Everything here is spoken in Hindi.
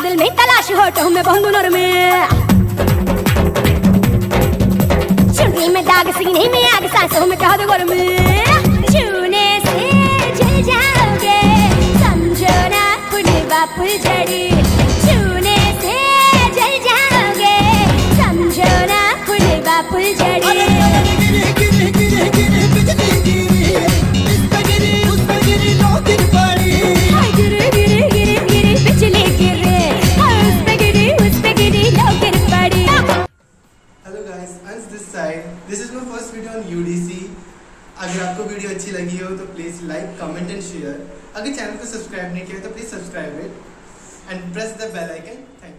दिल में तलाश होठों में बंधु नर में, चुन्नी में दाग सीने में आग सांसों में कह दो गर्मी, छूने से जल जाओगे समझो ना फुलवा फुलझड़ी, छूने से जल जाओगे समझो ना फुलवा फुलझड़ी। This is my first video on UDC। अगर आपको वीडियो अच्छी लगी हो तो please like comment and share. अगर चैनल को सब्सक्राइब नहीं किया तो please subscribe it and press the bell icon. Thank you.